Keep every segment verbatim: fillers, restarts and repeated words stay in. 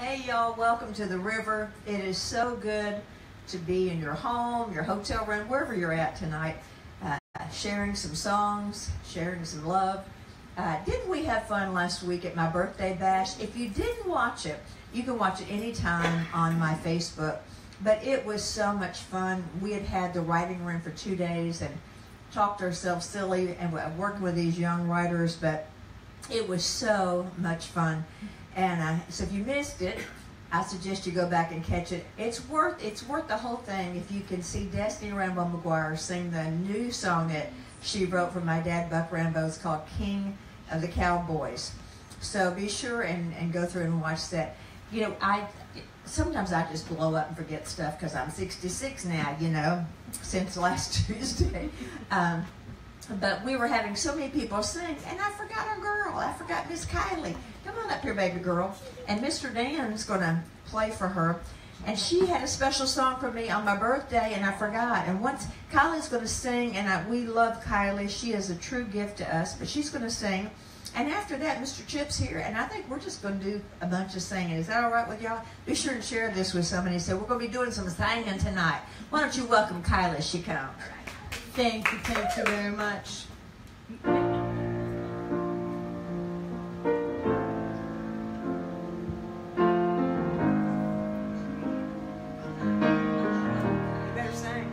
Hey y'all, welcome to the river. It is so good to be in your home, your hotel room, wherever you're at tonight, uh, sharing some songs, sharing some love. Uh, didn't we have fun last week at my birthday bash? If you didn't watch it, you can watch it anytime on my Facebook. But it was so much fun. We had had the writing room for two days and talked ourselves silly and working with these young writers, but it was so much fun. And uh, so if you missed it, I suggest you go back and catch it. It's worth it's worth the whole thing if you can see Destiny Rambo-McGuire sing the new song that she wrote for my dad, Buck Rambo. It's called King of the Cowboys. So be sure and, and go through and watch that. You know, I sometimes I just blow up and forget stuff because I'm sixty-six now, you know, since last Tuesday. Um, But we were having so many people sing, and I forgot our girl. I forgot Miss Kylie. Come on up here, baby girl. And Mister Dan's going to play for her. And she had a special song for me on my birthday, and I forgot. And once Kylie's going to sing, and I, we love Kylie. She is a true gift to us, but she's going to sing. And after that, Mister Chip's here, and I think we're just going to do a bunch of singing. Is that all right with y'all? Be sure and share this with somebody. So we're going to be doing some singing tonight. Why don't you welcome Kylie as she comes? Thank you, thank you very much. You better sing.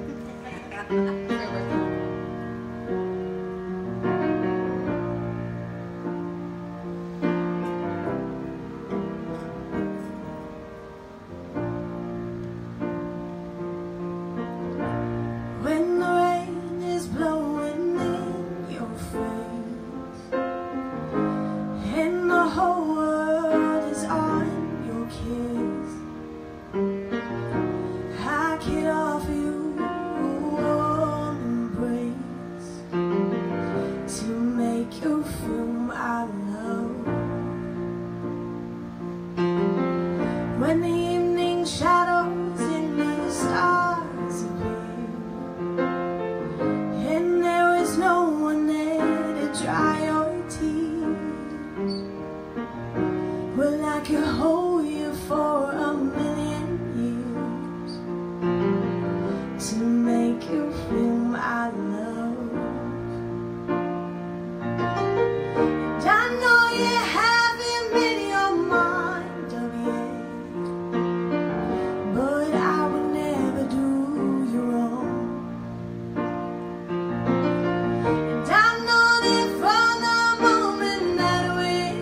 When the rain is blowing in your face and the whole world is on your kiss, I can offer you a warm embrace to make you feel my love. When the evening shadows and the stars appear, and there is no one there to dry your tears, well, I could hold you for a million years to make you feel my love. And I know you haven't made your mind up yet, but I would never do you wrong. And I know that from the moment that we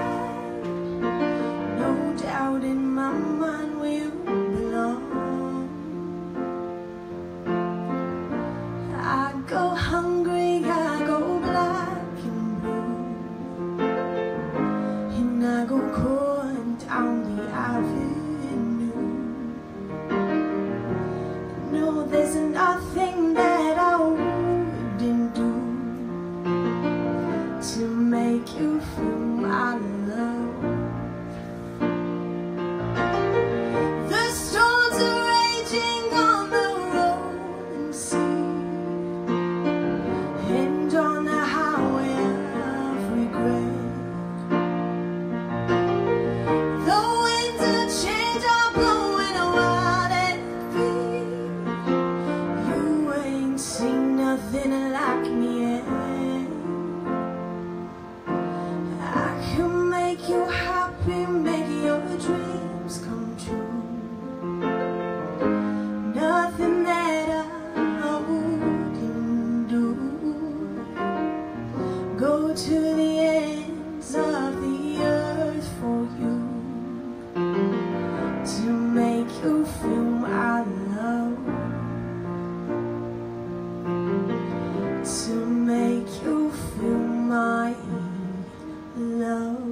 met, no doubt in my mind where you belong. I go hungry, I go black and blue, and I go crawling down the avenue. No, there's nothing that I wouldn't do to make you feel my love. The storms are raging on the rolling sea, and on the highway of regret. The winds of change are blowing wild and free. You ain't seen nothing like me yet. I can make you happy, make your dreams come true. Nothing that I wouldn't do. Go to the ends of the earth for you to make you feel my love. To make you feel my love.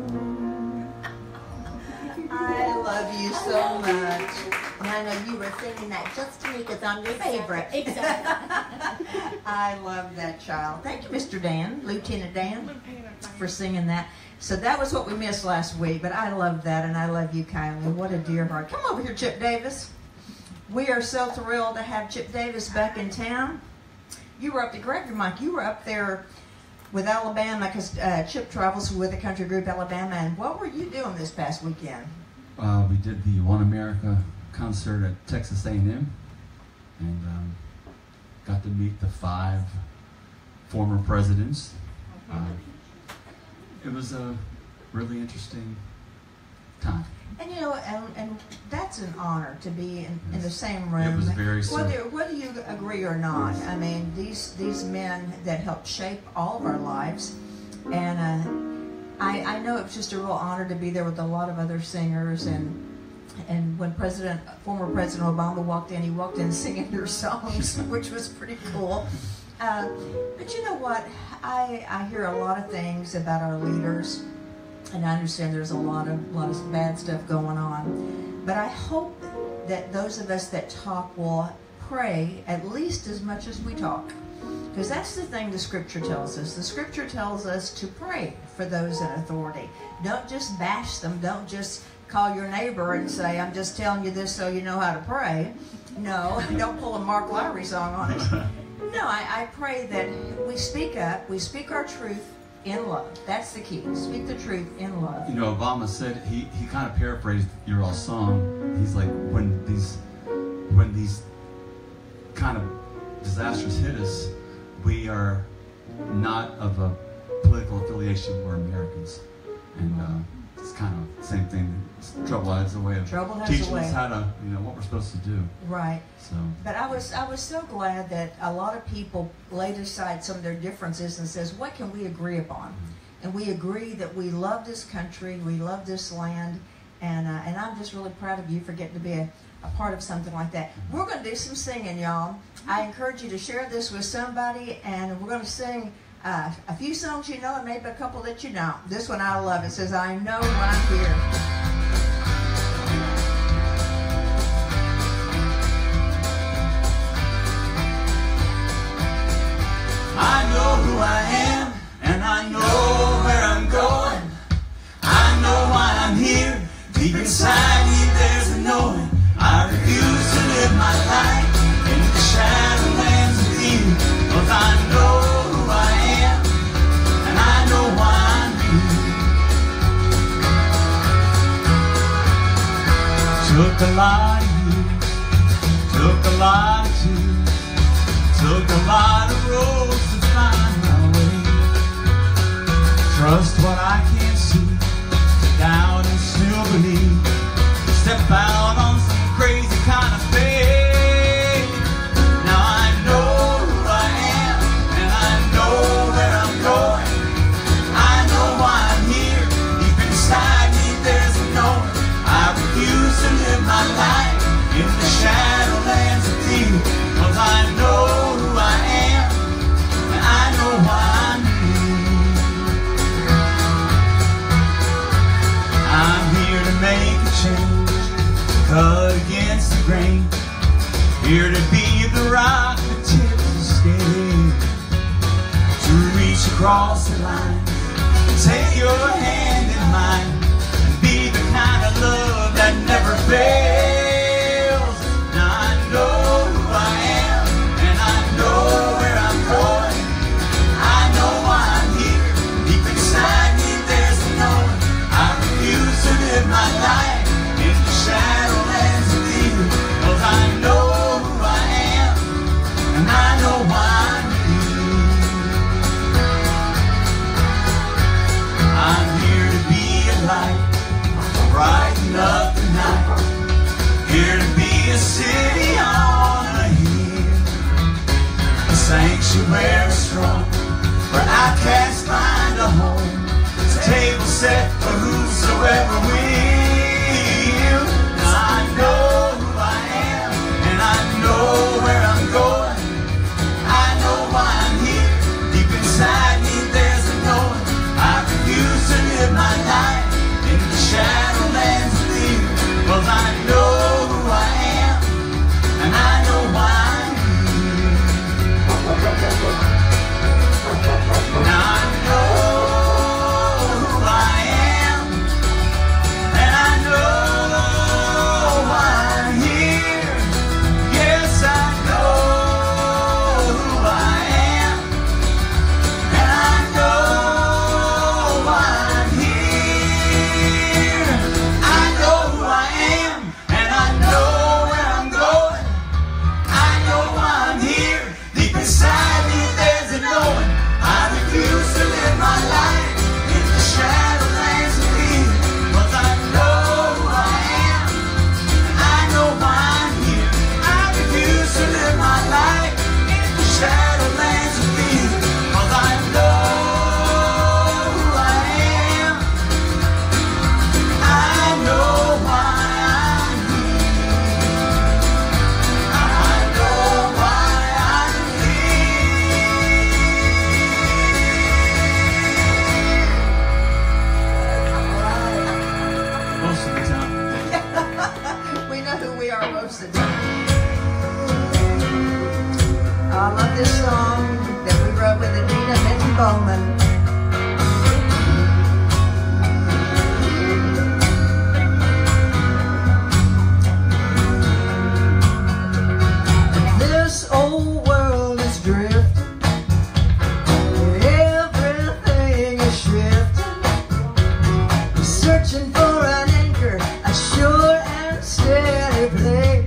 I love you so much. And I know you were singing that just to me because I'm your favorite. Exactly. I love that child. Thank you, Mister Dan, Lieutenant Dan, for singing that. So that was what we missed last week, but I love that, and I love you, Kylie. What a dear heart. Come over here, Chip Davis. We are so thrilled to have Chip Davis back in town. You were up to Gregory, Mike. You were up there with Alabama because uh, Chip travels with the country group Alabama. And what were you doing this past weekend? uh, we did the One America concert at Texas A and M, and um, got to meet the five former presidents. Uh, it was a really interesting time. And you know, and, and that's an honor to be in, in the same room. It was very whether, whether you agree or not. I mean, these these men that helped shape all of our lives, and uh, I, I know it was just a real honor to be there with a lot of other singers. And and when President, former President Obama walked in, he walked in singing their songs, which was pretty cool. Uh, but you know what? I I hear a lot of things about our leaders. And I understand there's a lot of lot of bad stuff going on, but I hope that those of us that talk will pray at least as much as we talk, because that's the thing the Scripture tells us. The Scripture tells us to pray for those in authority. Don't just bash them. Don't just call your neighbor and say, "I'm just telling you this so you know how to pray." No, don't pull a Mark Lowry song on us. No, I, I pray that we speak up, we speak our truth in love. That's the key. Speak the truth in love. You know, Obama said, he, he kind of paraphrased your all song. He's like, when these when these kind of disasters hit us, we are not of a political affiliation. We're Americans. And uh, it's kind of the same thing. Trouble has a way of teaching us how to, you know, what we're supposed to do. Right. So. But I was I was so glad that a lot of people laid aside some of their differences and says, what can we agree upon? And we agree that we love this country, we love this land, and uh, and I'm just really proud of you for getting to be a, a part of something like that. We're going to do some singing, y'all. I encourage you to share this with somebody, and we're going to sing uh, a few songs you know and maybe a couple that you don't. This one I love. It says, "I know I'm here." I know who I am, and I know where I'm going. I know why I'm here. Deep inside me there's a knowing. I refuse to live my life in the shadowlands of you. 'Cause I know who I am, and I know why I'm here. Took a lot of years, took a lot of tears, took a lot of roads to find my way. Trust what I can't see, doubt and still believe. Step out on some crazy kind of faith. Now I know who I am, and I know where I'm going. I know why I'm here. Deep inside me there's a knowing. I refuse to live my life in the shadowlands of fear. 'Cause I know who I am, and I know why I'm here. I'm here to make a change, cut against the grain. Here to be the rock that tips the scale. To reach across the line, take your hand in mine, and be the kind of love that never fails. Now I know who I am, and I know where I'm going. I know why I'm here. Deep inside me there's a knowing. I refuse to live my life in the shadowlands of fear. 'Cause I know who I am, and I know why I'm here. I'm here to be a light, brighten up the night. Here to be a city on a hill, a sanctuary strong, where outcasts find a home. It's a table set for whosoever will. Now I know who I am, and I know where I'm going. I know why I'm here. Deep inside me there's a knowing. I refuse to live my life in the shadowlands of fear. 'Cause I know who I am, and I know why I'm here. Now I know who I am, this song that we wrote with Adina Minton Bowman. This old world is drifting, everything is shifting, searching for an anchor, a sure and steady place.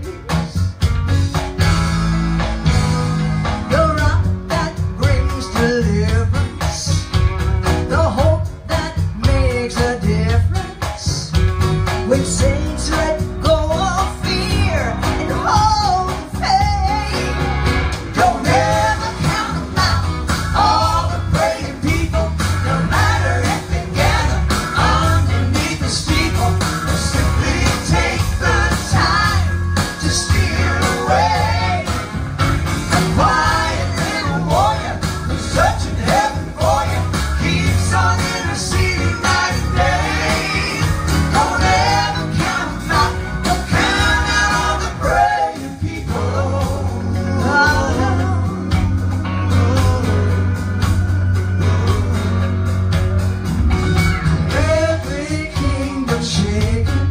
The rock that brings deliverance, the hope that makes a difference. When saints let go of fear and hold faith, don't ever count them out. All the praying people, no matter if they gather underneath the steeple, or simply take the time to steal away. A quiet little warrior who's searching heaven for you, keeps on interceding night and day. Don't ever count them out. Don't count out all the praying people. Every kingdom shaking,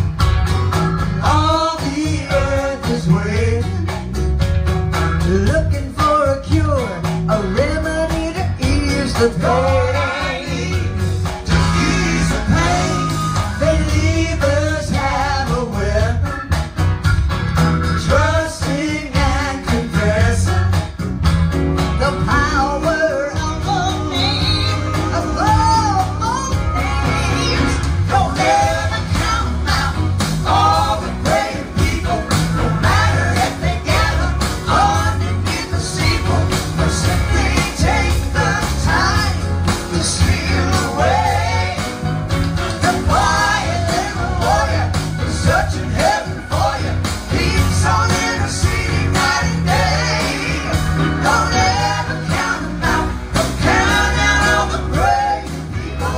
all the earth is waiting, looking for a cure, a remedy to ease the pain. To ease the pain, believers have a weapon, trusting and confessing the power of the name, above all names. Don't ever count them out. All the praying people, no matter if they gather underneath the steeple, or simply take the time to steal away. The quiet little warrior who's searching heaven for you, keeps on interceding night and day. Don't ever count them out. Don't count out all the praying people.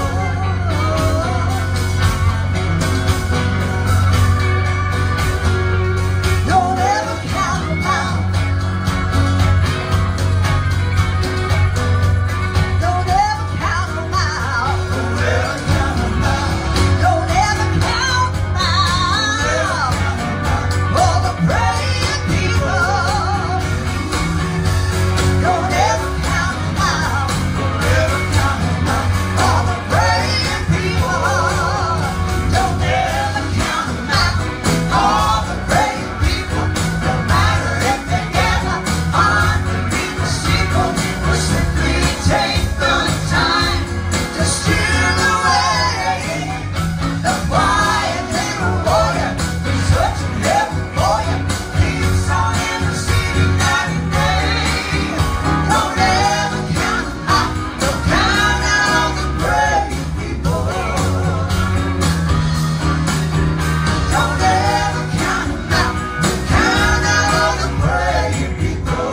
Don't ever count them out. Don't ever count them out. Don't ever count them out. Don't ever count them out. All the praying people. Don't ever count them out. Don't ever count them out. All the praying people. Don't ever count them out. All the praying people. No matter if they gather underneath the steeple, or simply take the time to steal away. The quiet little warrior who's searching heaven for you, keeps on interceding night and day. Don't ever count them out. Don't count out all the praying people. Don't ever count them out. Don't count out all the praying people.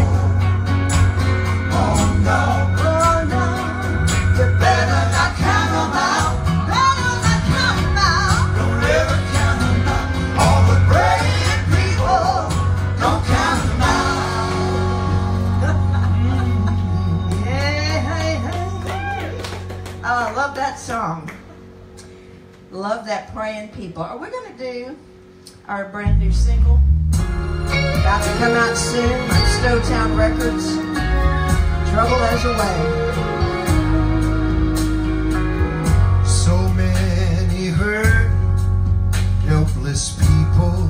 Oh no, oh no, you better not count them out. Better not count them out. Don't ever count them out. All the praying people, don't count them out. Yeah, hey, hey. Oh, I love that song. Love that praying people. Are we going to do our brand new single? About to come out soon on Stowtown Records. Trouble Has a Way. So many hurt, helpless people.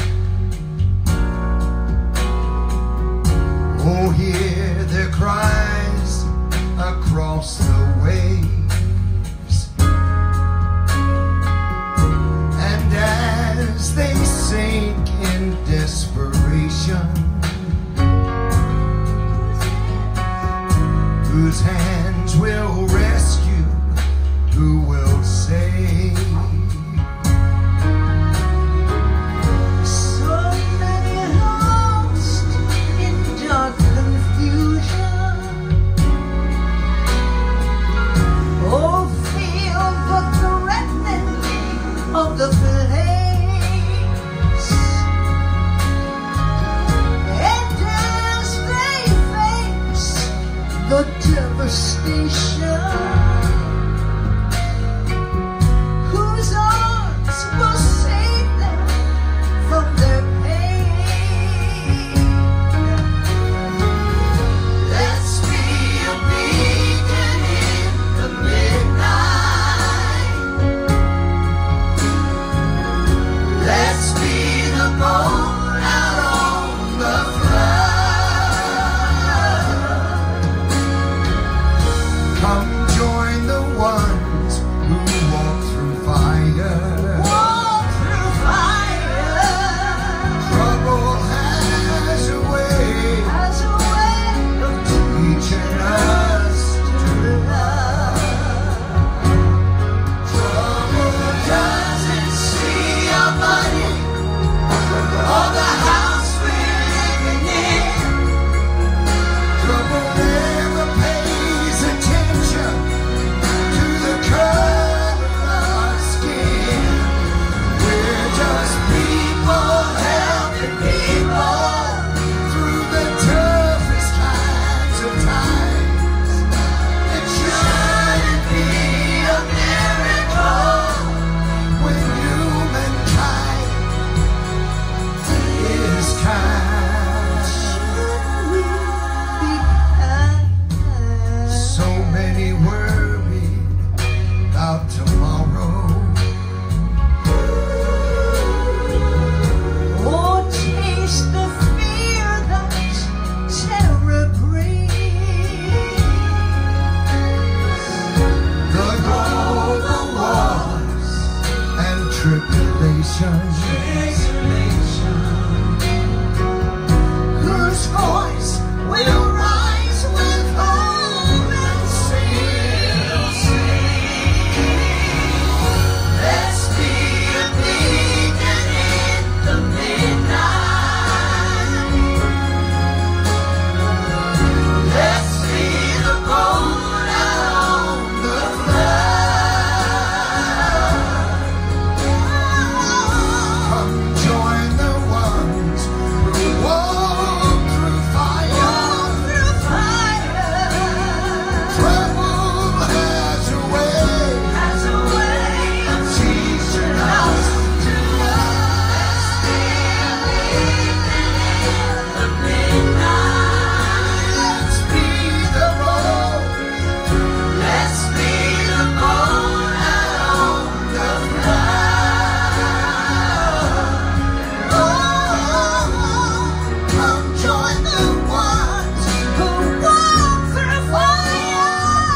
Oh, hear their cries across the waves. And as they sink in desperation, whose hand about tomorrow. Oh, taste the fear that terror brings. The global wars and tribulations, whose voice will rise with hope and sing. Let's be a beacon in the midnight. Let's be the boat out on the flood. Come join the ones who walk through fire. Trouble has a way, has a way of teaching us to love. The midnight. Let's be the boat. Let's be the boat out on the flood. Oh, come join the ones who walk through fire.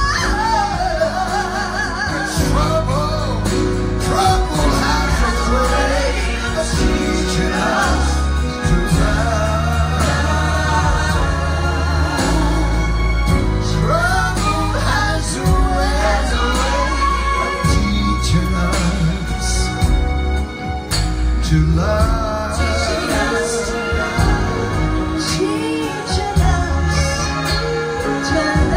Trouble, trouble has a way of teaching us to love. Trouble has a way of teaching us to love. Teaching us to love. Teaching us to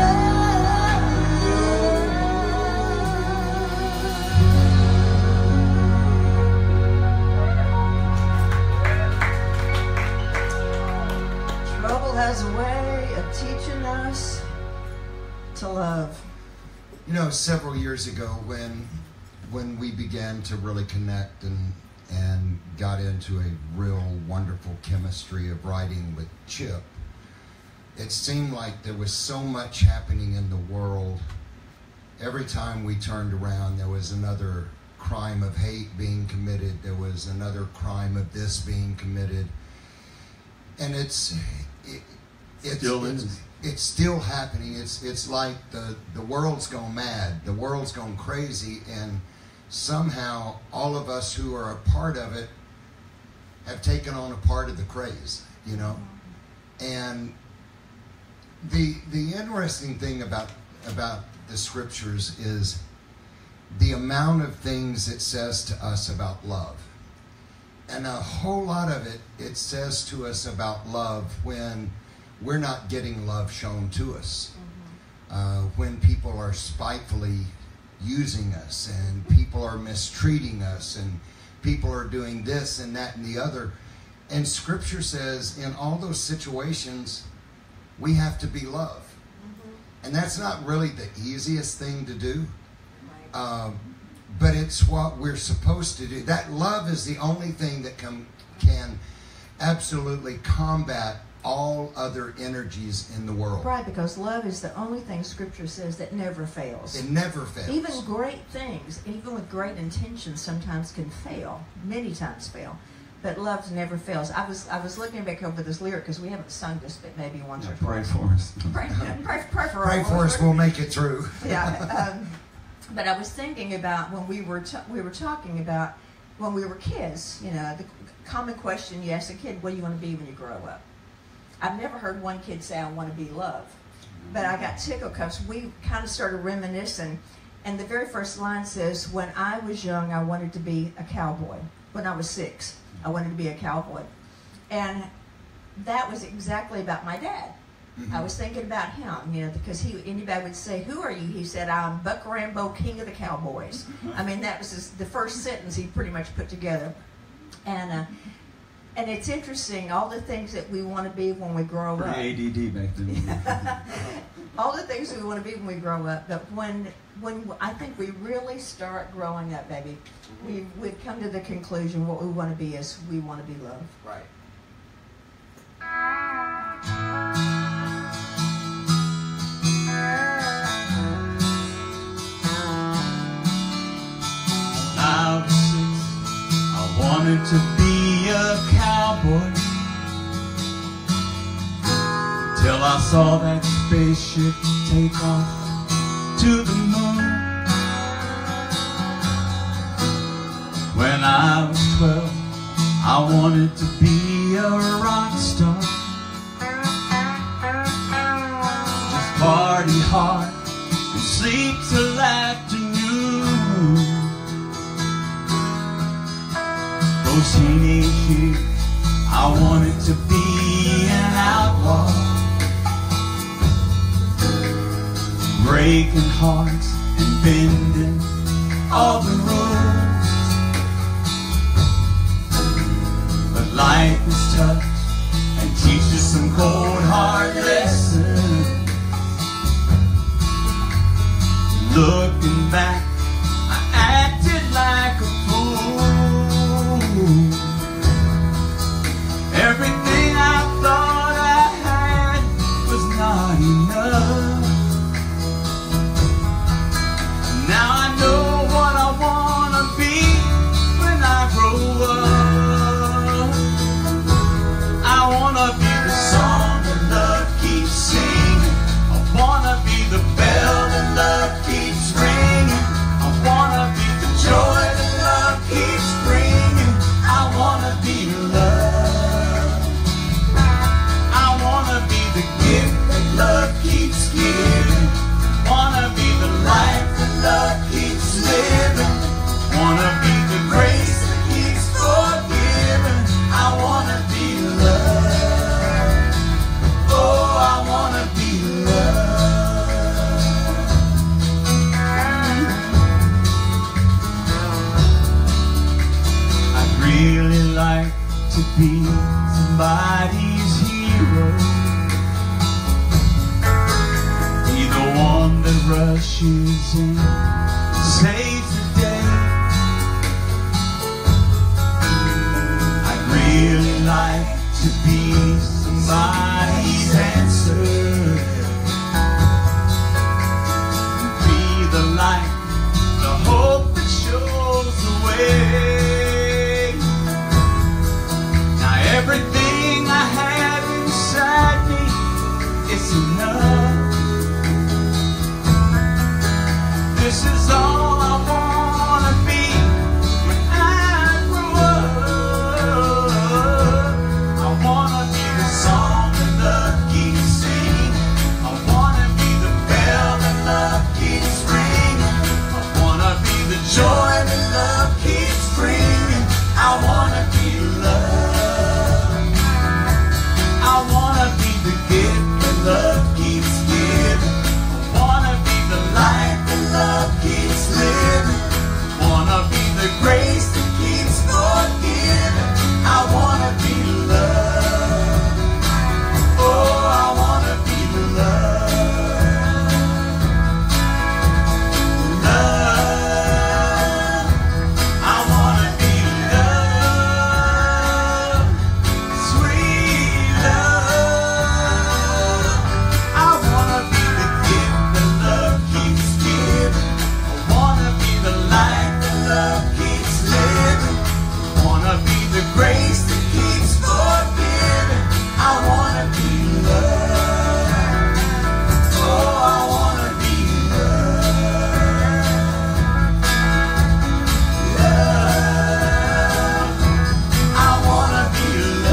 Trouble has a way of teaching us to love. You know, several years ago when when we began to really connect and and got into a real wonderful chemistry of writing with Chip, it seemed like there was so much happening in the world. Every time we turned around, there was another crime of hate being committed. There was another crime of this being committed. And it's it, it's, Still it's, is. it's still happening. It's it's like the, the world's gone mad. The world's gone crazy, and somehow all of us who are a part of it have taken on a part of the craze, you know. And the the interesting thing about about the scriptures is the amount of things it says to us about love. And a whole lot of it, it says to us about love when we're not getting love shown to us. Mm-hmm. Uh, when people are spitefully using us, and people are mistreating us, and people are doing this and that and the other. And Scripture says in all those situations, we have to be love. Mm-hmm. And that's not really the easiest thing to do. Right. Um, But it's what we're supposed to do. That love is the only thing that can, can absolutely combat all other energies in the world. Right, because love is the only thing Scripture says that never fails. It never fails. Even great things, even with great intentions, sometimes can fail. Many times fail. But love never fails. I was I was looking back over this lyric because we haven't sung this, but maybe once Yeah, or pray twice. for us. Pray, pray, pray for Pray all for of us, we'll make it through. Yeah. Um, But I was thinking about when we were t- we were talking about when we were kids. You know, the common question you ask a kid, "What do you want to be when you grow up?" I've never heard one kid say, "I want to be love," but I got tickled because we kind of started reminiscing. And the very first line says, "When I was young, I wanted to be a cowboy. When I was six, I wanted to be a cowboy," and that was exactly about my dad. Mm-hmm. I was thinking about him, you know, because he anybody would say, "Who are you?" He said, "I'm Buck Rambo, King of the Cowboys." I mean, that was his, the first sentence he pretty much put together. And uh, and it's interesting, all the things that we want to be when we grow Pretty up. A D D back then. All the things that we want to be when we grow up. But when when I think we really start growing up, baby, we we've come to the conclusion what we want to be is we want to be loved. Right. wanted to be a cowboy till I saw that spaceship take off to the moon. When I was twelve, I wanted to be a rock star, just party hard and sleep till afternoon. Those teenage years, I wanted to be an outlaw, breaking hearts and bending all the rules. But life is tough and teaches some cold hard lessons. Looking back, I acted like a fool. Everything I thought I had was not enough. Now I know what I wanna be when I grow up. I wanna be the song that love keeps singing. I wanna be the bell that love keeps ringing. I wanna be the joy that love keeps bringing. I wanna be love. I wanna be the gift that love keeps giving. Wanna be the life that love keeps living. Wanna be the grace that keeps forgiving. I wanna be love. Oh, I wanna be love. I'd really like to be somebody's hero, be the one that rushes in, saves the day. I'd really like to be somebody's answer, be the light, the hope that shows the way. Now everything I have inside me, it's enough. This is all I wanna be when I grow up. I wanna be the song that love keeps singing. I wanna be the bell that love keeps ringing. I wanna be the joy that love keeps bringing. I wanna be love. I wanna be the gift that love keeps giving. I wanna be the light that love keeps living. Wanna be the grace that keeps forgiving. I wanna be love. Oh, I wanna be love. Love. I wanna be love. Sweet love. I wanna be the gift that love keeps giving. I wanna be the light that love keeps living. Wanna be the grace that keeps forgiving. I wanna be love. Oh, I wanna be love. Love. I wanna be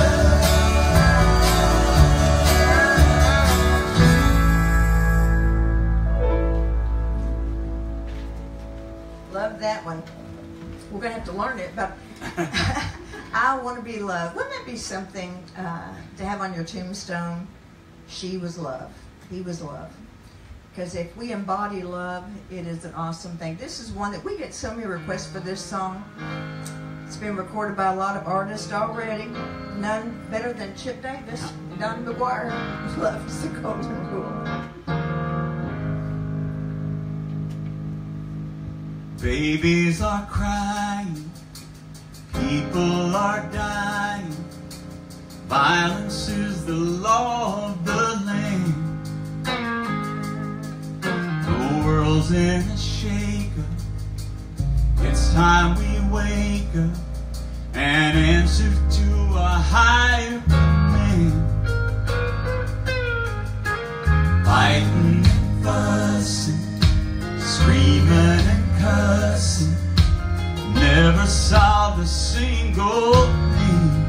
love. Love that one. We're going to have to learn it, but I want to be loved. Wouldn't that be something uh, to have on your tombstone? She was love. He was love. Because if we embody love, it is an awesome thing. This is one that we get so many requests for this song. It's been recorded by a lot of artists already. None better than Chip Davis. Rambo-McGuire loves the golden rule. Babies are crying, people are dying. Violence is the law of the land. The world's in a shaker. It's time we wake up. an answer to a higher command. Fighting and fussing, screaming and cussing, never solved a single thing.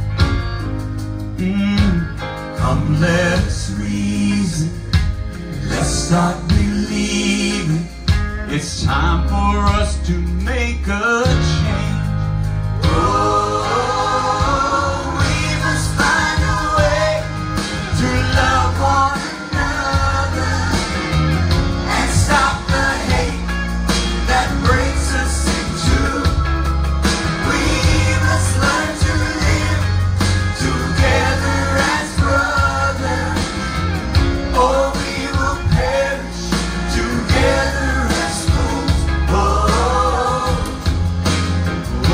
Mm. Come, let us reason, let's start believing. It's time for us to make a change. Oh, we must find a way to love one another and stop the hate that breaks us in two. We must learn to live together as brothers, or we will perish together as fools. Oh, oh,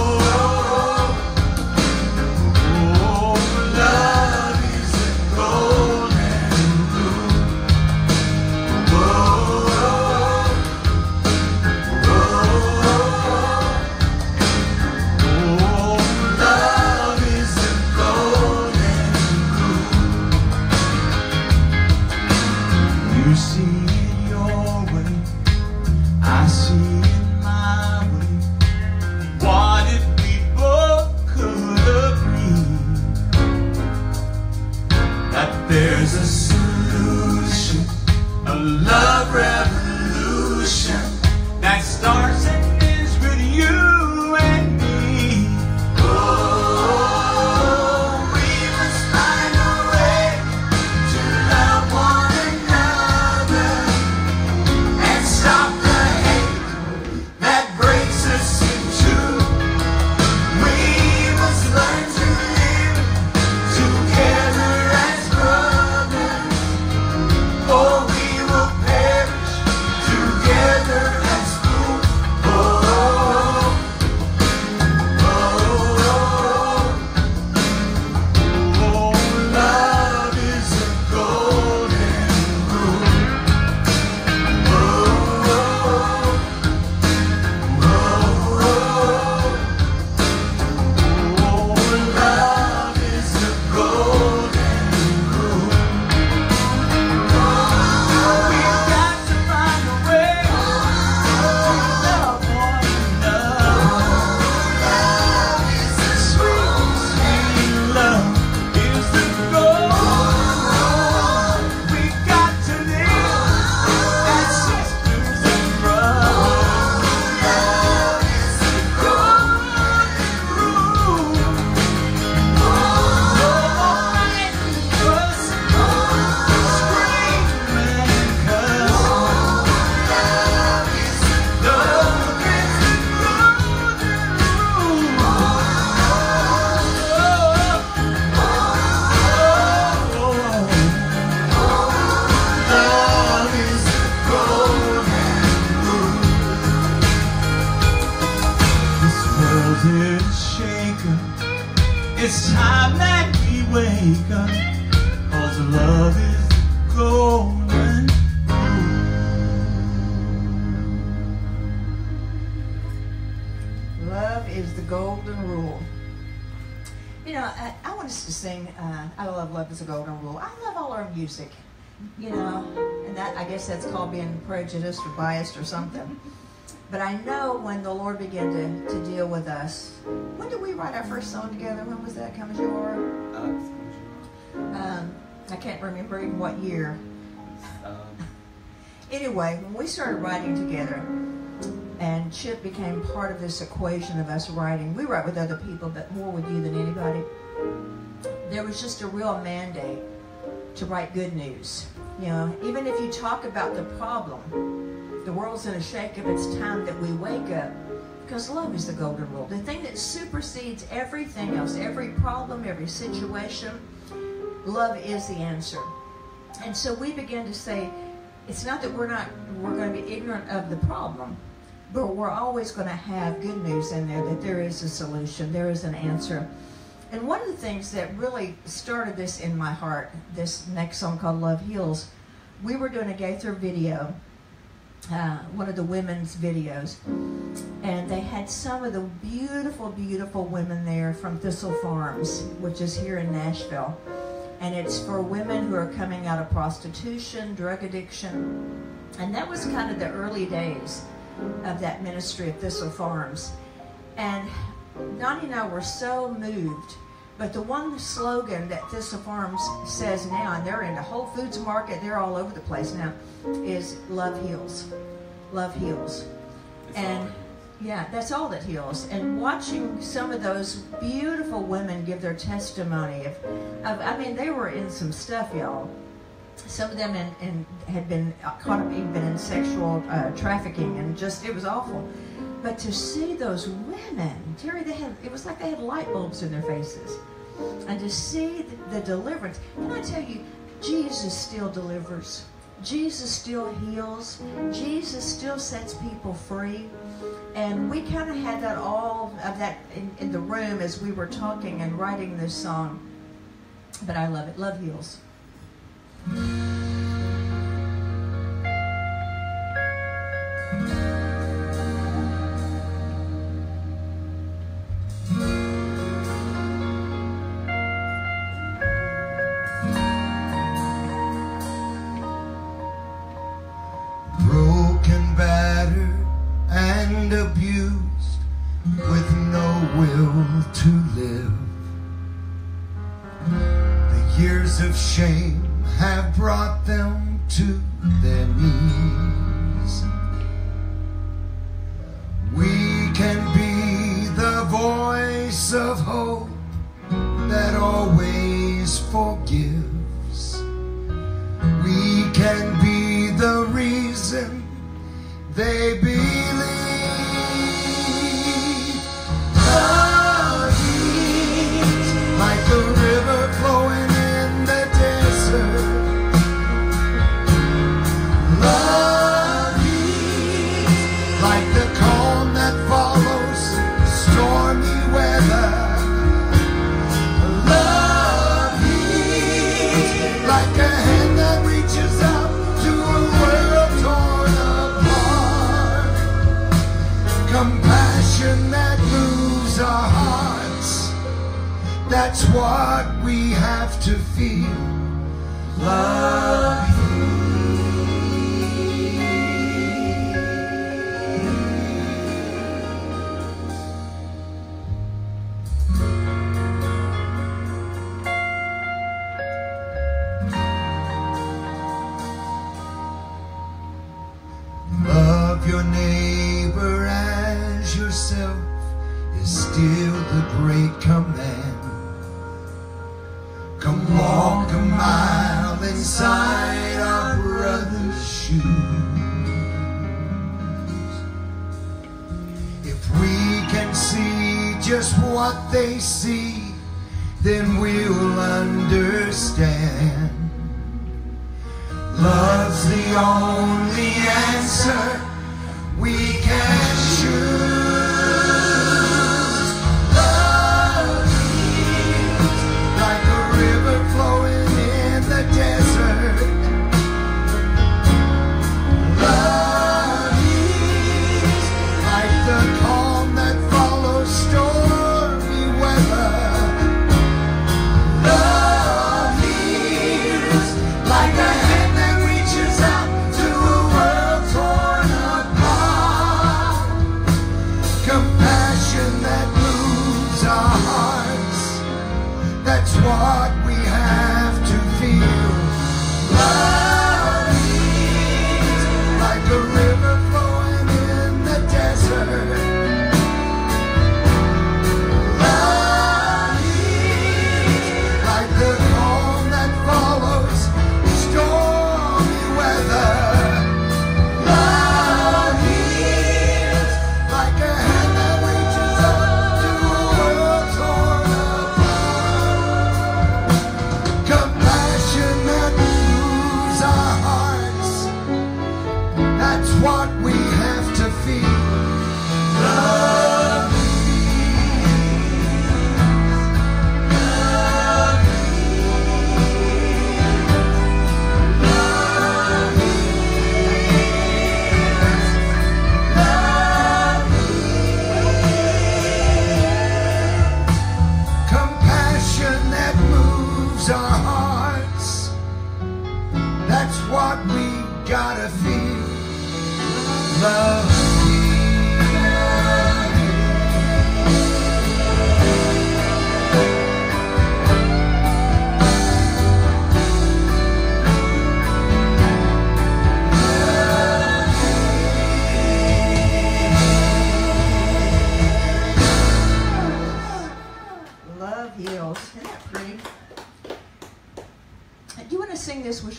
oh, love is a golden rule. Oh, oh, love is a golden rule. You see it your way, I see it my way. What if we both could agree that there's a solution, a love revolution that starts and ends with you and me? Oh, we must find a way to love one another and stop the hate that breaks us in two. We must learn to live together as brothers, or we will perish together as fools. Oh, oh, oh, love is a golden rule. Oh, oh, love is a golden rule. We've got to find a way to love one another. Love is the sweet, sweet love is the goal. We've got to live as sisters and brothers. Love is the golden rule. No more fighting, fussing, screaming and cussing. Love is the golden rule. Love is the golden rule. This world's in a shaker. It's time that we wake up, 'cause love is the golden Love is the golden rule. You know, I, I want us to sing, uh, I love Love is the Golden Rule. I love all our music, you know, and that, I guess that's called being prejudiced or biased or something. But I know when the Lord began to, to deal with us, when did we write our first song together? When was that? Come As You Are? Um, I can't remember in what year. Anyway, when we started writing together, and Chip became part of this equation of us writing, we write with other people, but more with you than anybody. There was just a real mandate to write good news. You know, even if you talk about the problem, the world's in a shake-up, it's time that we wake up, because love is the golden rule. The thing that supersedes everything else, every problem, every situation, love is the answer. And so we began to say, it's not that we're not, we're going to be ignorant of the problem, but we're always going to have good news in there, that there is a solution, there is an answer. And one of the things that really started this in my heart, this next song called Love Heals, we were doing a Gaither video, uh, one of the women's videos, And they had some of the beautiful, beautiful women there from Thistle Farms, which is here in Nashville. And it's for women who are coming out of prostitution, drug addiction. And that was kind of the early days of that ministry of Thistle Farms. And Donnie and I were so moved. But the one slogan that Thistle Farms says now, and they're in the Whole Foods market, they're all over the place now, is love heals. Love heals. And yeah, that's all that heals. And watching some of those beautiful women give their testimony of, of I mean, they were in some stuff, y'all. Some of them in, in, had been caught up even in sexual uh, trafficking, and just, it was awful. But to see those women, Terry, they had, it was like they had light bulbs in their faces. And to see the, the deliverance. And I tell you, Jesus still delivers. Jesus still heals. Jesus still sets people free. And we kind of had that all of that in, in the room as we were talking and writing this song. But I love it. Love heals. Broken, battered, and abused, with no will to live. The years of shame have brought them to their knees. We can be the voice of hope that always forgives. We can be the reason they believe. Love is like the river flowing in the desert. Love is like the calm that follows stormy weather. Love is like a hand that reaches out to a world torn apart. Compassion that moves our hearts, that's what we have to feel. Love. Love your neighbor as yourself is still the great command. Come walk a mile inside our brother's shoes. If we can see just what they see, then we'll understand. Love's the only answer we can choose. Love is like a river flowing in the desert. Love is like the calm that follows stormy weather. Love is like a hand that reaches out to a world torn apart.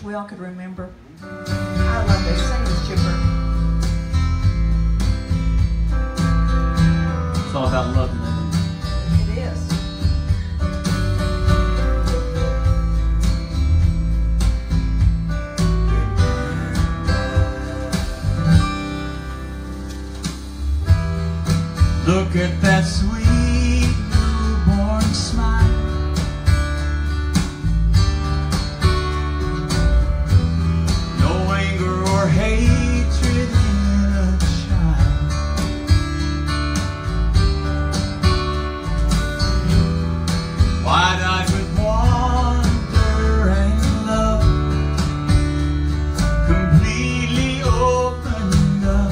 we all could remember. I love this. Sing this, Chipper. It's all about love and everything. It is. Look at that sweet newborn smile. No anger or hatred in a child. Wide-eyed with wonder and love, completely opened up.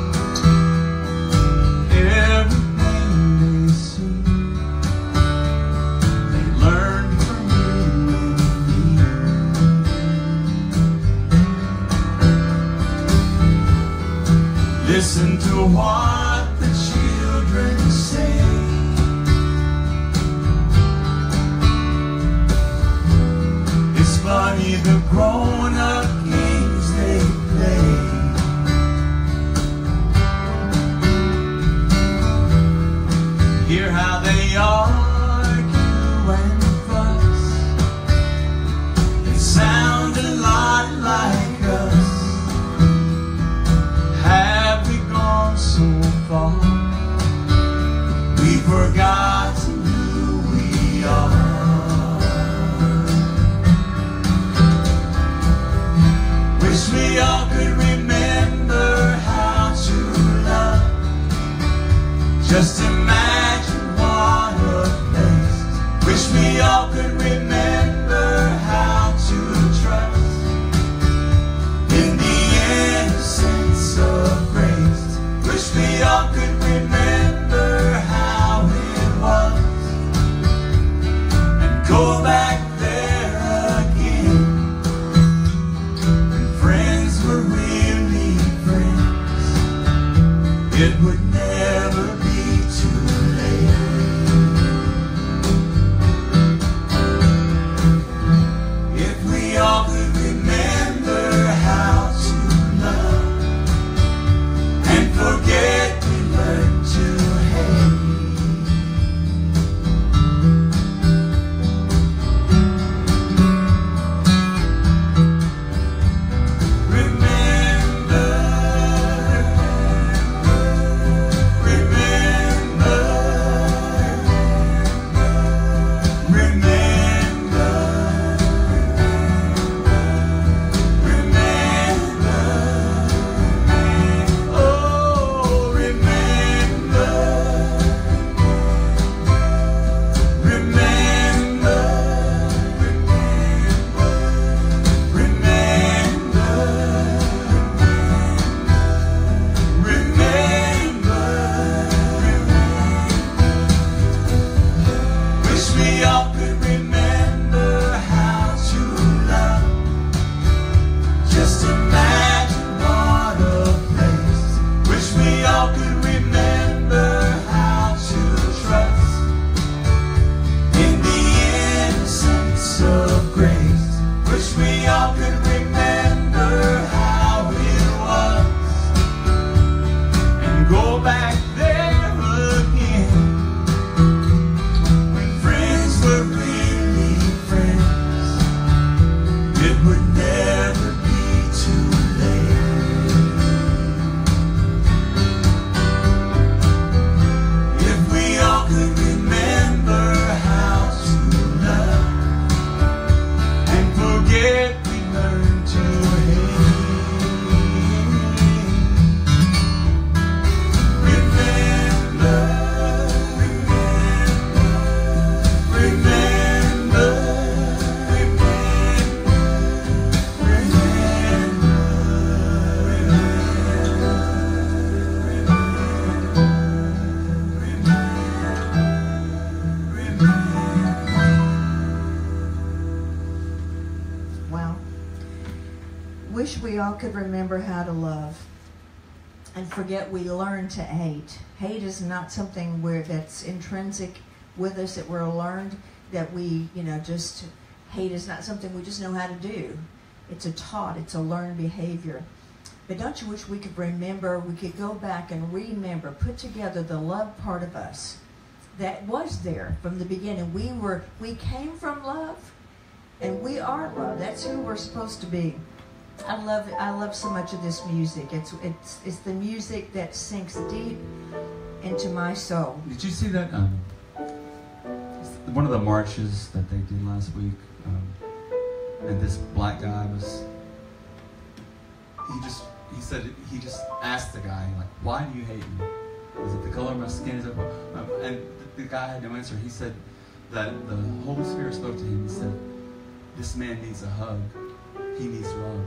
Everything they see, they learned from you and me. Listen to what the children say. It's funny the grown-up games they play. Hear how they argue and fuss. They sound a lot like us. Have we gone so far? We've forgotten who we are. Wish we all could remember how to love. Just imagine what a place. Wish we all could remember how to trust in the innocence of grace. Wish we all could remember how it was and go back there again when friends were really friends. It would never be too late. If we all could remember how to love and forget we learned to hate. Remember, remember, remember, remember, oh, remember, remember, remember. Wish we all could remember how to love. Just imagine what a place. Wish we all could remember how to trust in the innocence of grace. Wish we all could remember how it was and go back there again when friends were really friends. It would never be too late. If we all could remember how to love and forget we learned to hate. Remember, remember, remember, Wow. Wish we all could remember how to love and forget we learned to hate. Hate is not something where that's intrinsic with us, that we're learned, that we, you know, just hate is not something we just know how to do. It's a taught, it's a learned behavior. But don't you wish we could remember, we could go back and remember, put together the love part of us that was there from the beginning. We were, we came from love, and we are love. That's who we're supposed to be. I love, I love so much of this music. It's, it's, it's the music that sinks deep into my soul. Did you see that? Um, one of the marches that they did last week, um, and this black guy was. He just, he said, he just asked the guy, like, why do you hate me? Is it the color of my skin? Is it, and the guy had no answer. He said that the Holy Spirit spoke to him and said, this man needs a hug. He needs love.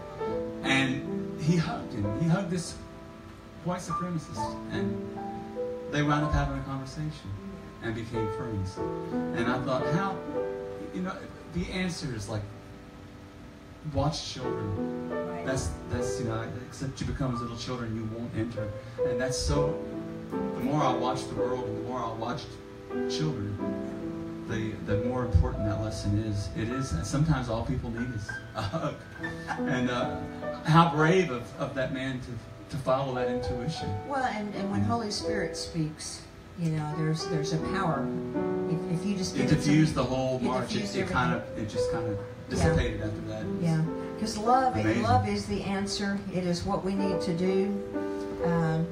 And he hugged him. He hugged this white supremacist. And they wound up having a conversation and became friends. And I thought, how, you know, the answer is like, watch children. That's, that's you know, except you become as little children, you won't enter. And that's so, the more I watch the world and the more I watch children, the, the more important that lesson is. It is, and sometimes all people need is a hug. And uh, how brave of, of that man to, to follow that intuition. Well, and, and when Holy Spirit speaks, you know, there's there's a power. If, if you just It diffused the whole march. It, it kind of, it just kind of dissipated yeah. after that. Yeah, because love, amazing. love is the answer. It is what we need to do. Um,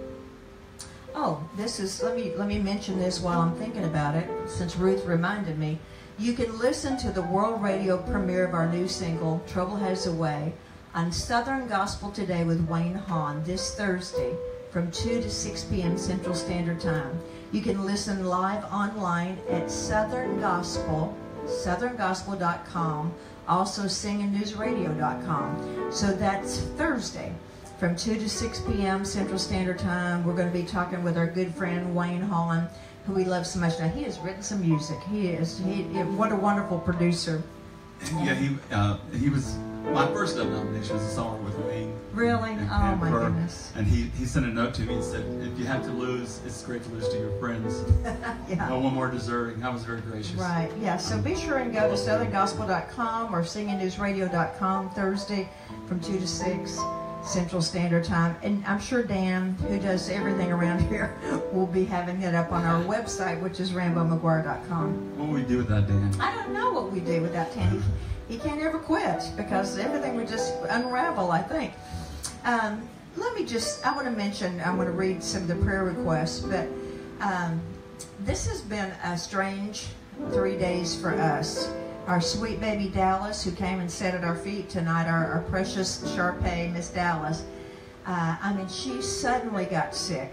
oh, this is. Let me let me mention this while I'm thinking about it. Since Ruth reminded me, you can listen to the world radio premiere of our new single "Trouble Has a Way" on Southern Gospel Today with Wayne Hahn this Thursday from two to six p m Central Standard Time. You can listen live online at Southern Gospel, southern gospel dot com, also singing news radio dot com. So that's Thursday from two to six p m Central Standard Time. We're going to be talking with our good friend Wayne Hahn, who we love so much. Now, he has written some music. He is, he, what a wonderful producer. Yeah, he uh, he was, my first dub nomination was a song with Wayne. Really? And, oh, and my her. goodness. And he, he sent a note to me and said, if you have to lose, it's great to lose to your friends. Yeah. No one more deserving. I was very gracious. Right, yeah. So be sure and go to southern gospel dot com or singing news radio dot com Thursday from two to six Central Standard Time. And I'm sure Dan, who does everything around here, will be having it up on our website, which is Rambo McGuire dot com. What will we do with that, Dan? I don't know what we do with that, Tanny. He can't ever quit because everything would just unravel, I think. Um, let me just, I want to mention, I want to read some of the prayer requests, but um, this has been a strange three days for us. Our sweet baby Dallas, who came and sat at our feet tonight, our, our precious Sharpay, Miss Dallas, uh, I mean, she suddenly got sick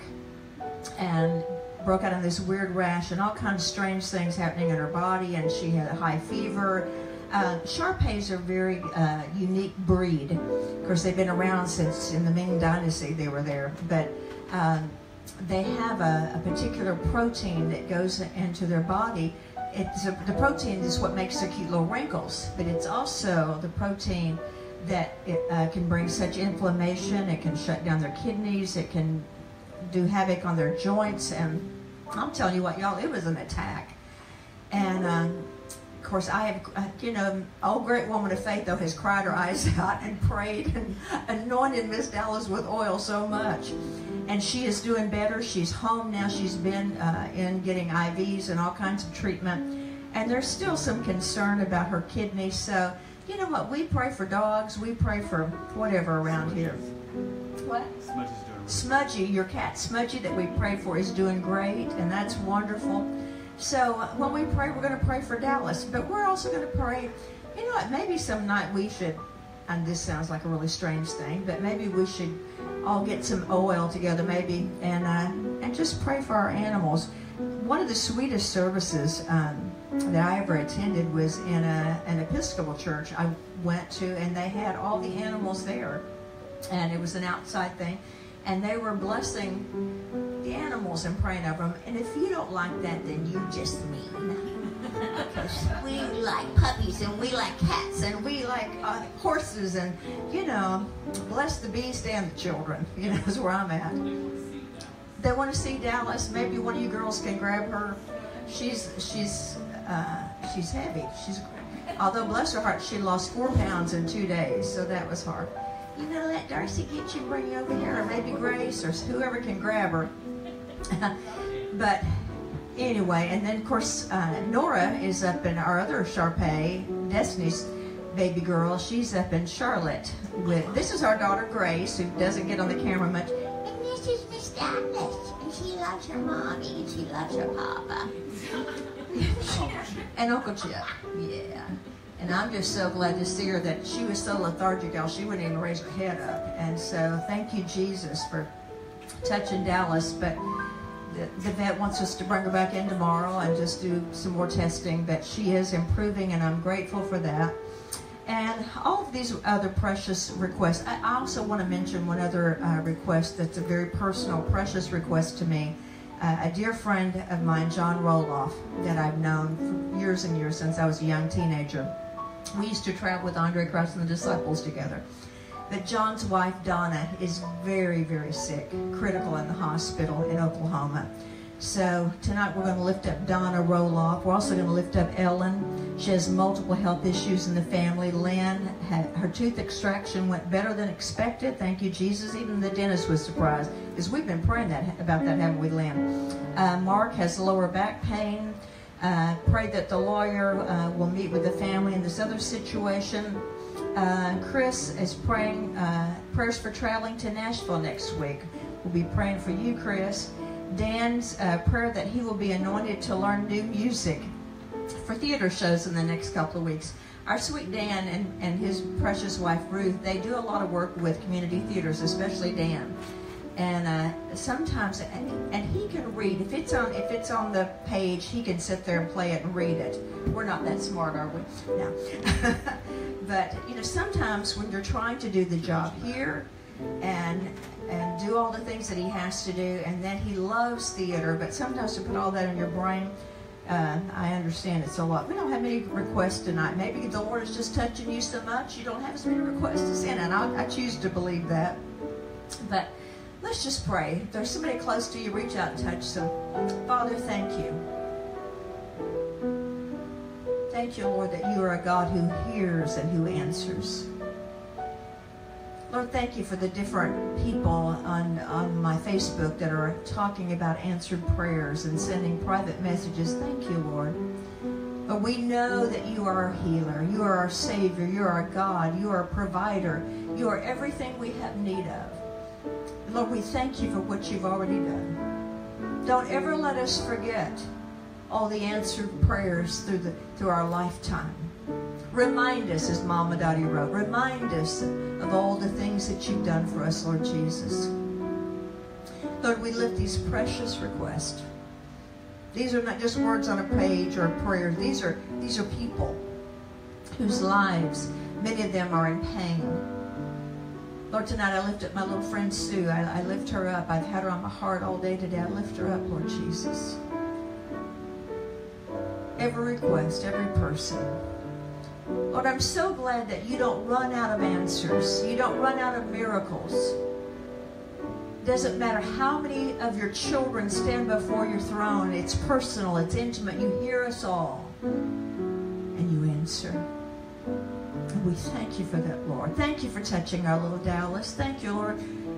and broke out in this weird rash and all kinds of strange things happening in her body, and she had a high fever. Uh, Sharpays are a very uh, unique breed. Of course, they've been around since in the Ming Dynasty they were there, but um, they have a, a particular protein that goes into their body. It's a, the protein is what makes their cute little wrinkles, but it's also the protein that it, uh, can bring such inflammation. It can shut down their kidneys. It can do havoc on their joints. And I'm telling you what, y'all, it was an attack. And um, of course, I have, you know, old great woman of faith, though, has cried her eyes out and prayed and anointed Miss Dallas with oil so much. And she is doing better. She's home now. She's been uh, in getting I Vs and all kinds of treatment. And there's still some concern about her kidneys. So, you know what? We pray for dogs. We pray for whatever around here. What? Smudgy's doing really Smudgy, your cat Smudgy that we pray for is doing great, and that's wonderful. So uh, when we pray, we're going to pray for Dallas. But we're also going to pray, you know what, maybe some night we should, and this sounds like a really strange thing, but maybe we should all get some oil together maybe and uh, and just pray for our animals. One of the sweetest services um, that I ever attended was in a, an Episcopal church I went to, and they had all the animals there. And it was an outside thing. And they were blessing the animals and praying over them. And if you don't like that, then you're just mean. Because we like puppies, and we like cats, and we like uh, horses, and, you know, bless the beast and the children, you know, is where I'm at. They want to see Dallas. Maybe one of you girls can grab her. She's, she's, uh, she's heavy. She's Although, bless her heart, she lost four pounds in two days, so that was hard. You know, let Darcy get you and bring you over here, or maybe Grace, or whoever can grab her. But anyway, and then, of course, uh, Nora is up in our other Sharpay, Destiny's baby girl. She's up in Charlotte. With This is our daughter, Grace, who doesn't get on the camera much. And this is Miss Dallas, and she loves her mommy, and she loves her papa. And Uncle Chip, yeah. And I'm just so glad to see her that she was so lethargic, y'all. She wouldn't even raise her head up. And so thank you, Jesus, for touching Dallas. But the, the vet wants us to bring her back in tomorrow and just do some more testing. But she is improving, and I'm grateful for that. And all of these other precious requests. I also want to mention one other uh, request that's a very personal, precious request to me. Uh, a dear friend of mine, John Roloff, that I've known for years and years since I was a young teenager. We used to travel with Andre Christ and the Disciples together. But John's wife, Donna, is very, very sick, critical in the hospital in Oklahoma. So tonight we're going to lift up Donna Roloff. We're also going to lift up Ellen. She has multiple health issues in the family. Lynn, had, her tooth extraction went better than expected. Thank you, Jesus. Even the dentist was surprised, because we've been praying that, about that, haven't we, Lynn? Uh, Mark has lower back pain. Uh, pray that the lawyer uh, will meet with the family in this other situation. Uh, Chris is praying uh, prayers for traveling to Nashville next week. We'll be praying for you, Chris. Dan's uh, prayer that he will be anointed to learn new music for theater shows in the next couple of weeks. Our sweet Dan and, and his precious wife, Ruth, they do a lot of work with community theaters, especially Dan. And uh, sometimes, and, and he can read. If it's on, if it's on the page, he can sit there and play it and read it. We're not that smart, are we? No. But you know, sometimes when you're trying to do the job here, and and do all the things that he has to do, and then he loves theater, but sometimes to put all that in your brain, uh, I understand it's a lot. We don't have many requests tonight. Maybe the Lord is just touching you so much you don't have as many requests to send, and I, I choose to believe that. But let's just pray. If there's somebody close to you, reach out and touch them. Father, thank you. Thank you, Lord, that you are a God who hears and who answers. Lord, thank you for the different people on, on my Facebook that are talking about answered prayers and sending private messages. Thank you, Lord. But we know that you are our healer. You are our Savior. You are our God. You are a provider. You are everything we have need of. Lord, we thank you for what you've already done. Don't ever let us forget all the answered prayers through, the, through our lifetime. Remind us, as Mama Dottie wrote, remind us of all the things that you've done for us, Lord Jesus. Lord, we lift these precious requests. These are not just words on a page or a prayer. These are, these are people whose lives, many of them are in pain. Lord, tonight I lift up my little friend Sue. I, I lift her up. I've had her on my heart all day today. I lift her up, Lord Jesus. Every request, every person. Lord, I'm so glad that you don't run out of answers. You don't run out of miracles. Doesn't matter how many of your children stand before your throne. It's personal. It's intimate. You hear us all. And you answer. And we thank you for that, Lord. Thank you for touching our little Dallas. Thank you, Lord.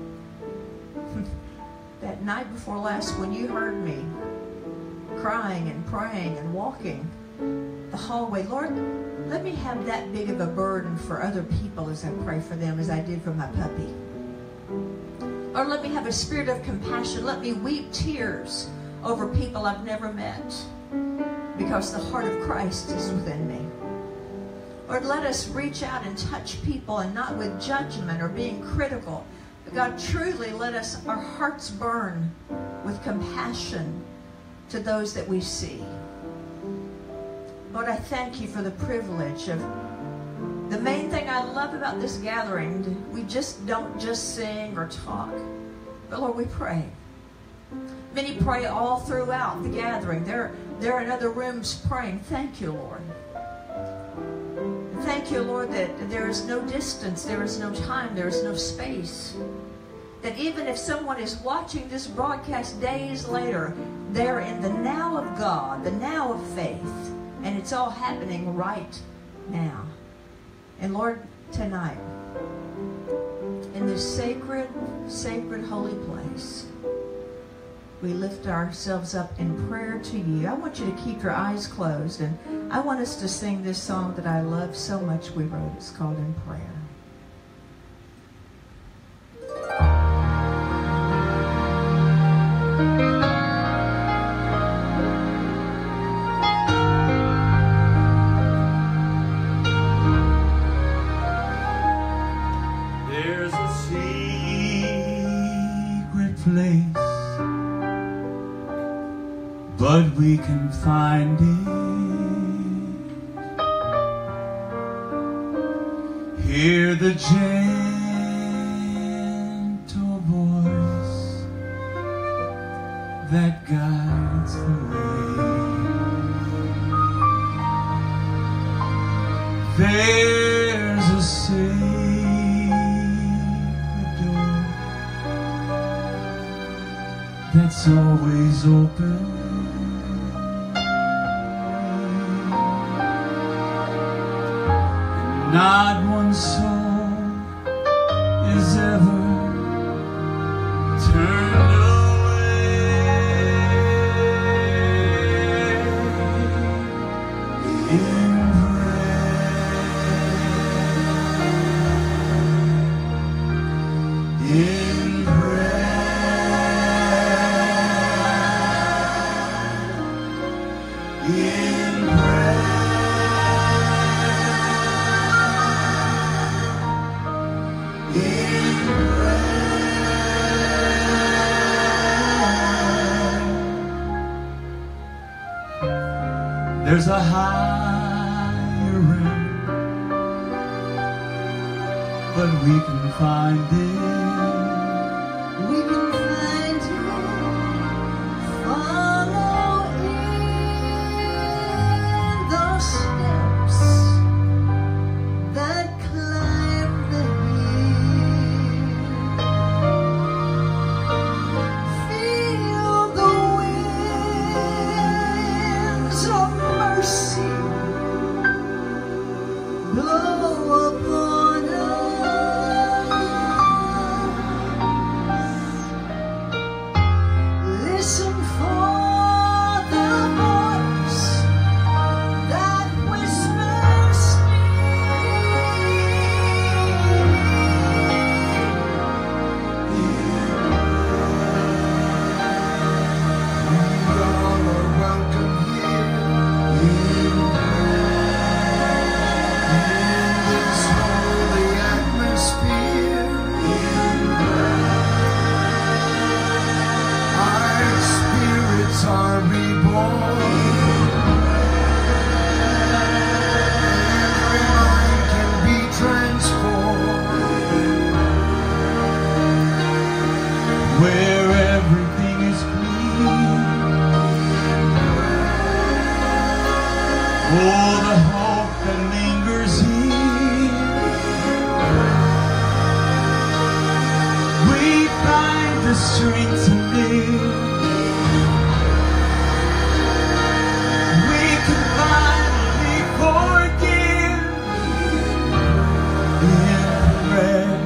That night before last when you heard me crying and praying and walking the hallway, Lord, let me have that big of a burden for other people as I pray for them as I did for my puppy. Or let me have a spirit of compassion. Let me weep tears over people I've never met, because the heart of Christ is within me. Lord, let us reach out and touch people, and not with judgment or being critical. But God, truly let us, our hearts burn with compassion to those that we see. Lord, I thank you for the privilege of, the main thing I love about this gathering, we just don't just sing or talk, but Lord, we pray. Many pray all throughout the gathering. They're, they're in other rooms praying. Thank you, Lord. Thank you, Lord, that there is no distance, there is no time, there is no space. That even if someone is watching this broadcast days later, they're in the now of God, the now of faith. And it's all happening right now. And Lord, tonight, in this sacred, sacred, holy place, we lift ourselves up in prayer to you. I want you to keep your eyes closed, and I want us to sing this song that I love so much we wrote. It's called In Prayer. There's a secret place, but we can find it. Hear the gentle voice that guides the way. There's a sacred door that's always open. Not one soul is ever turned away. In prayer, in prayer, in prayer. There's a higher realm, but we can find it. We can find it. Follow in the steps that climb the hill. Feel the winds of mercy blow upon us. Listen for the voice that whispers All are welcome here in this holy atmosphere. Our spirits are reborn. Every mind can be transformed. Where everything is clean. Oh, the hope that lingers here. We find the strength to live. We can finally forgive. In prayer.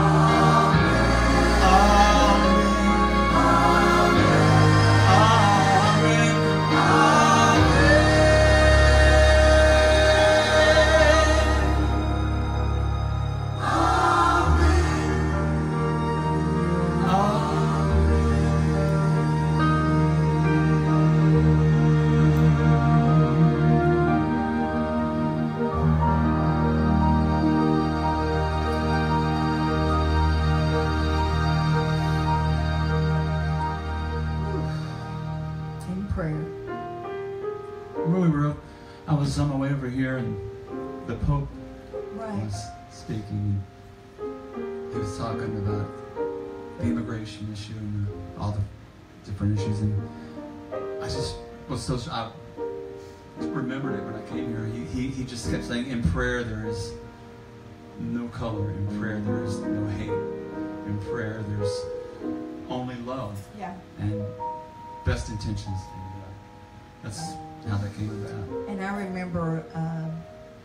In prayer. Really, real. I was on my way over here, and the Pope Right. was speaking. He was talking about the immigration issue and the, all the different issues, and I just was so I remembered it when I came here. He, he he just kept saying, in prayer there is no color. In prayer there is no hate. In prayer there's only love Yeah. and best intentions. And, uh, that's how that came about. And I remember um,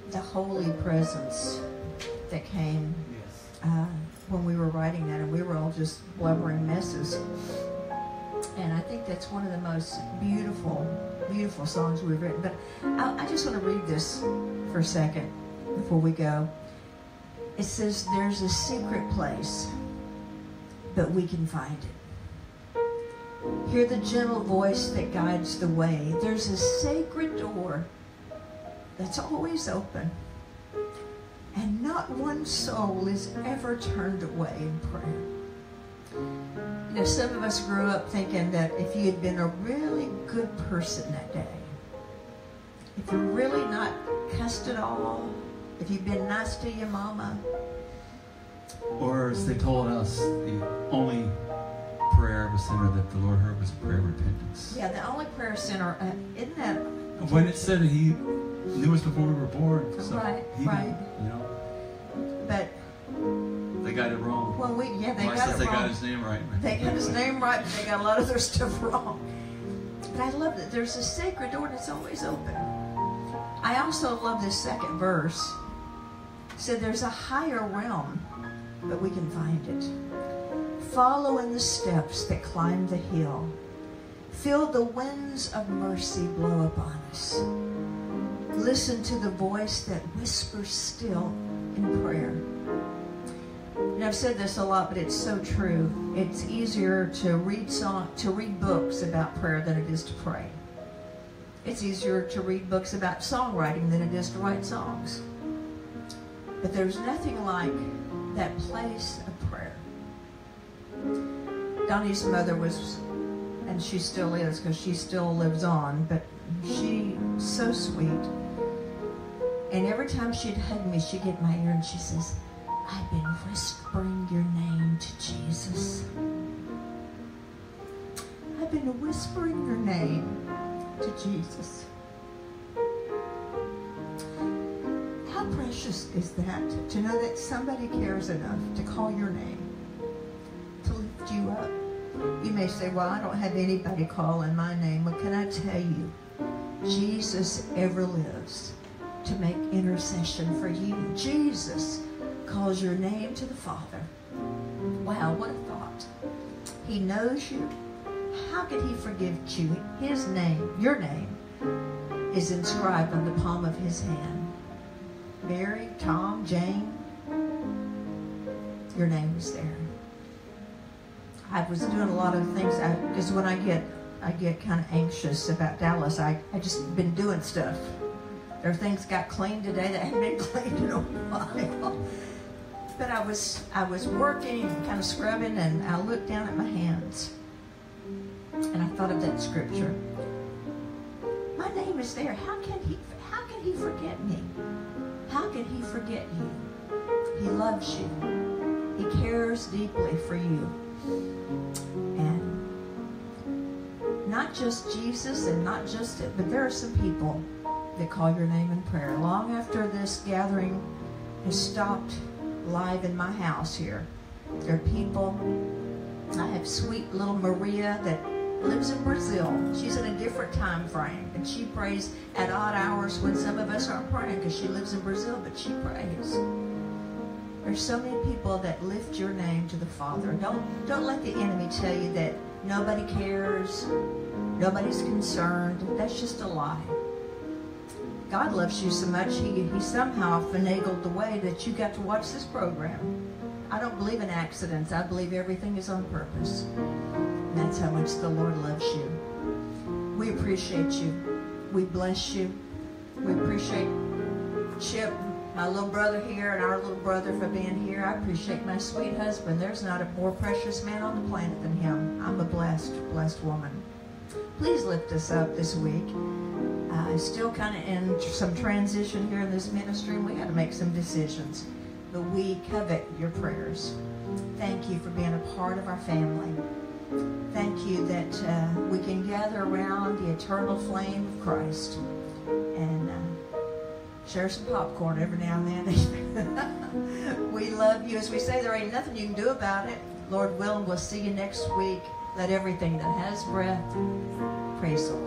the holy presence that came uh, when we were writing that, and we were all just blubbering messes. And I think that's one of the most beautiful, beautiful songs we've written. But I, I just want to read this for a second before we go. It says, there's a secret place, but we can find it. Hear the gentle voice that guides the way. There's a sacred door that's always open, and not one soul is ever turned away in prayer. You know, some of us grew up thinking that if you had been a really good person that day, if you're really not cussed at all, if you've been nice to your mama. Or as they told us, the only prayer of a sinner that the Lord heard was a prayer of repentance. Yeah, the only prayer sinner, uh, isn't that? When it said that He knew us before we were born. So right, he right. Did, you know. But they got it wrong. Well, we yeah they Mike got says it they wrong. got His name right. They got His name right, but they got a lot of their stuff wrong. But I love that there's a sacred door that's always open. I also love this second verse. It said there's a higher realm, but we can find it. Follow in the steps that climb the hill. Feel the winds of mercy blow upon us. Listen to the voice that whispers still in prayer. And I've said this a lot, but it's so true. It's easier to read song, to read books about prayer than it is to pray. It's easier to read books about songwriting than it is to write songs. But there's nothing like that place of prayer. Donnie's mother was, and she still is, because she still lives on, but she's so sweet. And every time she'd hug me, she'd get in my ear and she says, I've been whispering your name to Jesus. I've been whispering your name to Jesus. How precious is that, to know that somebody cares enough to call your name, to lift you up. You may say, well, I don't have anybody calling my name. Well, can I tell you, Jesus ever lives to make intercession for you. Jesus calls your name to the Father. Wow, what a thought. He knows you. How could He forgive you? His name, your name, is inscribed on the palm of His hand. Mary, Tom, Jane, your name is there. I was doing a lot of things, because when I get I get kind of anxious about Dallas, I, I just been doing stuff. There are things got cleaned today that hadn't been cleaned in a while. But I was I was working and kind of scrubbing, and I looked down at my hands, and I thought of that scripture. My name is there. How can he how can he forget me? How can he forget you? He loves you. He cares deeply for you. And not just Jesus and not just it, but there are some people that call your name in prayer. Long after this gathering has stopped live in my house here, there are people. I have sweet little Maria that lives in Brazil. She's in a different time frame, and she prays at odd hours when some of us aren't praying, because she lives in Brazil, but she prays. There's so many people that lift your name to the Father. Don't don't let the enemy tell you that nobody cares, nobody's concerned. That's just a lie. God loves you so much, he, he somehow finagled the way that you got to watch this program. I don't believe in accidents. I believe everything is on purpose. And that's how much the Lord loves you. We appreciate you. We bless you. We appreciate Chip, my little brother here, and our little brother for being here. I appreciate my sweet husband. There's not a more precious man on the planet than him. I'm a blessed, blessed woman. Please lift us up this week. Uh, still kind of in some transition here in this ministry, and we got to make some decisions. But we covet your prayers. Thank you for being a part of our family. Thank you that uh, we can gather around the eternal flame of Christ and uh, share some popcorn every now and then. We love you. As we say, there ain't nothing you can do about it. Lord willing, we'll see you next week. Let everything that has breath praise the Lord.